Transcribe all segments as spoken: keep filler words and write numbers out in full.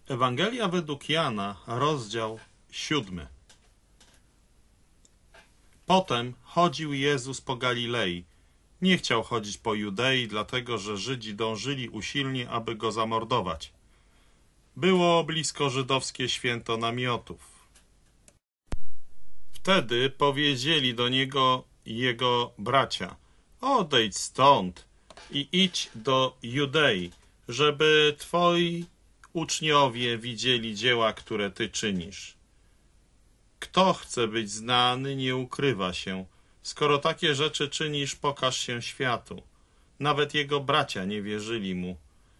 Ewangelia według Jana, rozdział siódmy. Potem chodził Jezus po Galilei. Nie chciał chodzić po Judei, dlatego że Żydzi dążyli usilnie, aby go zamordować. Było blisko żydowskie święto namiotów. Wtedy powiedzieli do niego jego bracia: odejdź stąd i idź do Judei, żeby twoi uczniowie widzieli dzieła, które ty czynisz. Kto chce być znany, nie ukrywa się. Skoro takie rzeczy czynisz, pokaż się światu. Nawet jego bracia nie wierzyli mu.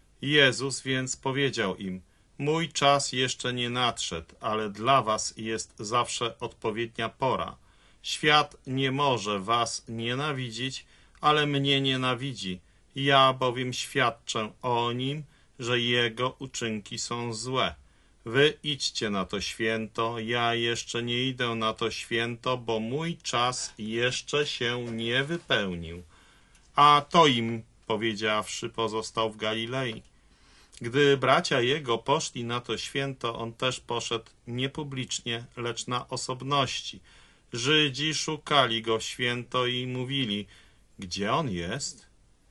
Jezus więc powiedział im: mój czas jeszcze nie nadszedł, ale dla was jest zawsze odpowiednia pora. Świat nie może was nienawidzić, ale mnie nienawidzi. Ja bowiem świadczę o nim, że jego uczynki są złe. Wy idźcie na to święto, ja jeszcze nie idę na to święto, bo mój czas jeszcze się nie wypełnił. A to im, powiedziawszy, pozostał w Galilei. Gdy bracia jego poszli na to święto, on też poszedł nie publicznie, lecz na osobności. Żydzi szukali go w święto i mówili: gdzie on jest?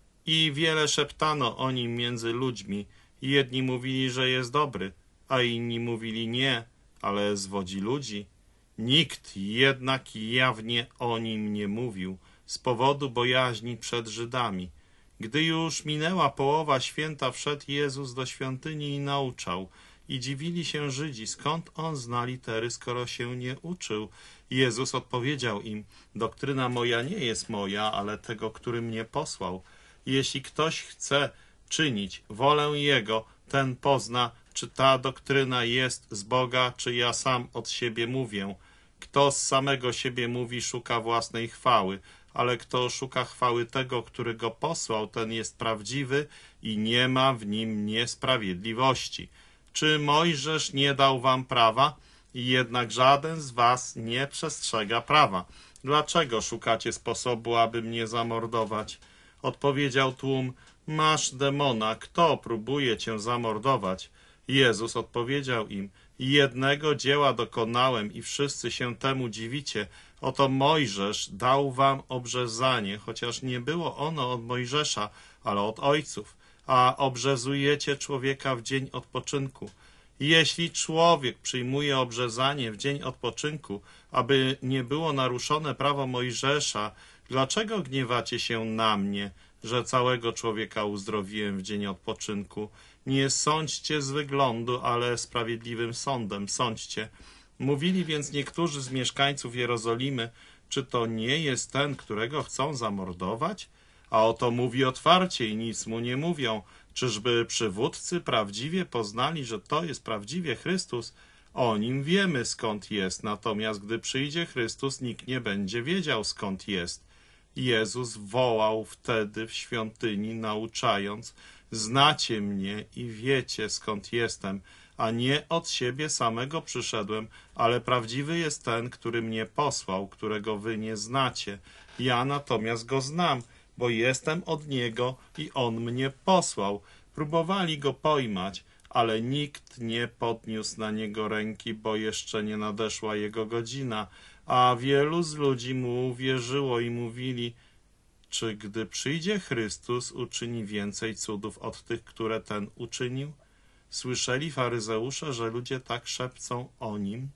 I wiele szeptano o nim między ludźmi. Jedni mówili, że jest dobry, a inni mówili nie, ale zwodzi ludzi. Nikt jednak jawnie o nim nie mówił, z powodu bojaźni przed Żydami. Gdy już minęła połowa święta, wszedł Jezus do świątyni i nauczał. I dziwili się Żydzi, skąd on zna litery, skoro się nie uczył. Jezus odpowiedział im: doktryna moja nie jest moja, ale tego, który mnie posłał. Jeśli ktoś chce czynić wolę Jego, ten pozna, czy ta doktryna jest z Boga, czy ja sam od siebie mówię. Kto z samego siebie mówi, szuka własnej chwały, ale kto szuka chwały tego, który go posłał, ten jest prawdziwy i nie ma w nim niesprawiedliwości. Czy Mojżesz nie dał wam prawa? I jednak żaden z was nie przestrzega prawa. Dlaczego szukacie sposobu, aby mnie zamordować? Odpowiedział tłum: masz demona, kto próbuje cię zamordować? Jezus odpowiedział im: jednego dzieła dokonałem i wszyscy się temu dziwicie. Oto Mojżesz dał wam obrzezanie, chociaż nie było ono od Mojżesza, ale od ojców, a obrzezujecie człowieka w dzień odpoczynku. Jeśli człowiek przyjmuje obrzezanie w dzień odpoczynku, aby nie było naruszone prawo Mojżesza, dlaczego gniewacie się na mnie, że całego człowieka uzdrowiłem w dzień odpoczynku? Nie sądźcie z wyglądu, ale sprawiedliwym sądem sądźcie. Mówili więc niektórzy z mieszkańców Jerozolimy: czy to nie jest ten, którego chcą zamordować? A oto mówi otwarcie i nic mu nie mówią. Czyżby przywódcy prawdziwie poznali, że to jest prawdziwie Chrystus? O nim wiemy, skąd jest, natomiast gdy przyjdzie Chrystus, nikt nie będzie wiedział, skąd jest. Jezus wołał wtedy w świątyni, nauczając: znacie mnie i wiecie, skąd jestem, a nie od siebie samego przyszedłem, ale prawdziwy jest ten, który mnie posłał, którego wy nie znacie. Ja natomiast go znam, bo jestem od niego i on mnie posłał. Próbowali go pojmać, ale nikt nie podniósł na niego ręki, bo jeszcze nie nadeszła jego godzina. A wielu z ludzi mu uwierzyło i mówili: czy gdy przyjdzie Chrystus, uczyni więcej cudów od tych, które ten uczynił? Słyszeli faryzeusze, że ludzie tak szepcą o nim,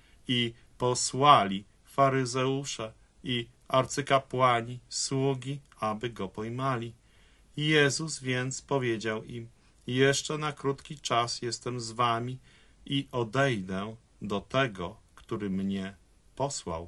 i posłali faryzeusze i arcykapłani sługi, aby go pojmali. Jezus więc powiedział im: jeszcze na krótki czas jestem z wami i odejdę do tego, który mnie posłał.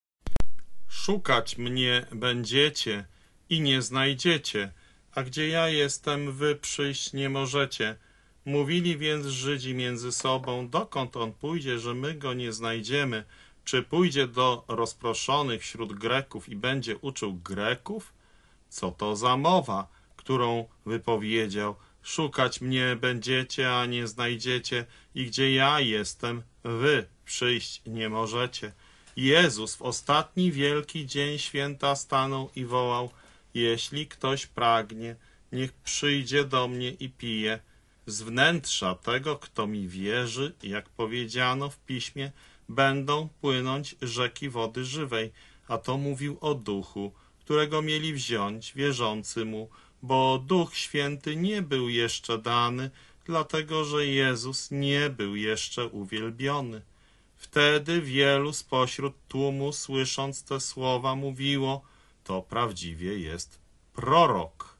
Szukać mnie będziecie i nie znajdziecie, a gdzie ja jestem, wy przyjść nie możecie. Mówili więc Żydzi między sobą: dokąd on pójdzie, że my go nie znajdziemy? Czy pójdzie do rozproszonych wśród Greków i będzie uczył Greków? Co to za mowa, którą wypowiedział: szukać mnie będziecie, a nie znajdziecie, i gdzie ja jestem, wy przyjść nie możecie. Jezus w ostatni wielki dzień święta stanął i wołał: jeśli ktoś pragnie, niech przyjdzie do mnie i pije. Z wnętrza tego, kto mi wierzy, jak powiedziano w piśmie, będą płynąć rzeki wody żywej. A to mówił o duchu, którego mieli wziąć wierzący mu, bo Duch Święty nie był jeszcze dany, dlatego że Jezus nie był jeszcze uwielbiony. Wtedy wielu spośród tłumu, słysząc te słowa, mówiło: to prawdziwie jest prorok.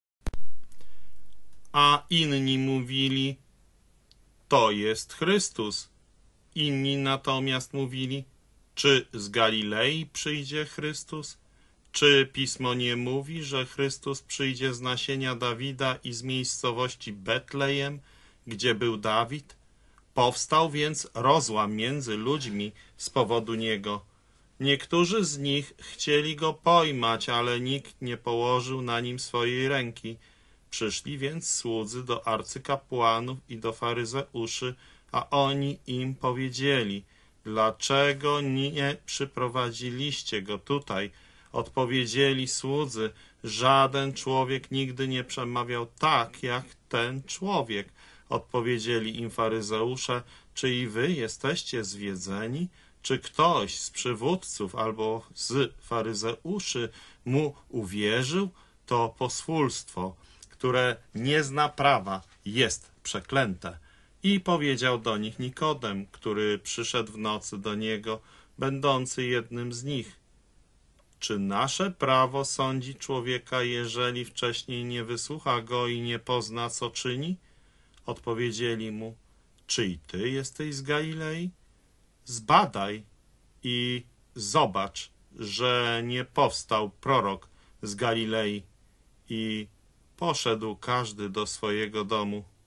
A inni mówili: to jest Chrystus. Inni natomiast mówili: czy z Galilei przyjdzie Chrystus? Czy Pismo nie mówi, że Chrystus przyjdzie z nasienia Dawida i z miejscowości Betlejem, gdzie był Dawid? Powstał więc rozłam między ludźmi z powodu niego. Niektórzy z nich chcieli go pojmać, ale nikt nie położył na nim swojej ręki. Przyszli więc słudzy do arcykapłanów i do faryzeuszy, a oni im powiedzieli: dlaczego nie przyprowadziliście go tutaj? Odpowiedzieli słudzy: żaden człowiek nigdy nie przemawiał tak, jak ten człowiek. Odpowiedzieli im faryzeusze: czy i wy jesteście zwiedzeni? Czy ktoś z przywódców albo z faryzeuszy mu uwierzył? To pospólstwo, które nie zna prawa, jest przeklęte. I powiedział do nich Nikodem, który przyszedł w nocy do niego, będący jednym z nich: czy nasze prawo sądzi człowieka, jeżeli wcześniej nie wysłucha go i nie pozna, co czyni? Odpowiedzieli mu: czy i ty jesteś z Galilei? Zbadaj i zobacz, że nie powstał prorok z Galilei. I poszedł każdy do swojego domu.